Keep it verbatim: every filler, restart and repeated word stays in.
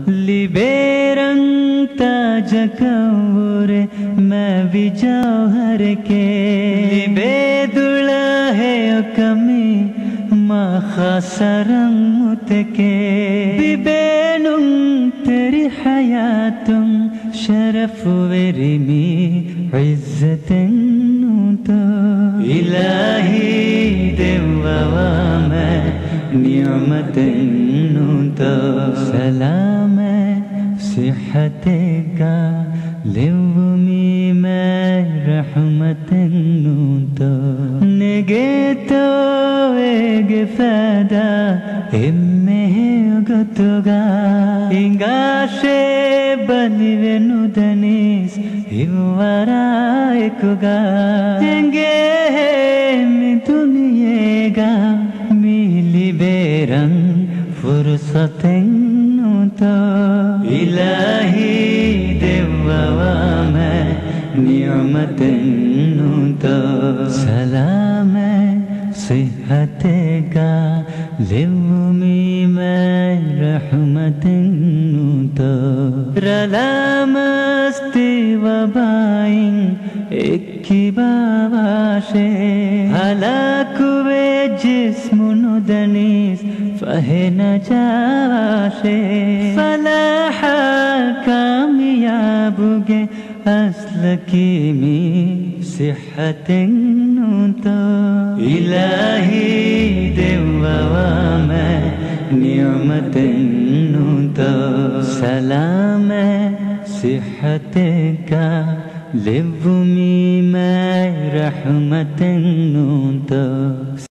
लिबेरंग ताजकौरे मैं भी जौहर के लिबे दुल्हे कमी मा खासरंग मुतके बिबेनुं तेरी हयातुं शरफ वेरिमी इज्जतन तो इलाही देवा मैं नियमतन तो सलाम सिहत का लिवमी मैं रहमतन तो निगे तो एक फैदा इम्मे गतुगा इंगाशे बनिवे नुदनीस इवरा एकगा तेंगे मी दुनियेगा मिली बेरंग फुर्सतें तो इलाही देवा मैं नियमतें तो सलाम सिहत का लिवमी मैं रहमतें तो रलामस्ती वबाइन इक्की बाबाशे हलाकुवे जिस्मुनु दनीस फहे न जाशे फलाहा कामयाबुगे असल कीमी सिहतें तो इलाही देवा मैं नियमतें तो सलाम सिहत का लिवमी मैं रहमतें तो।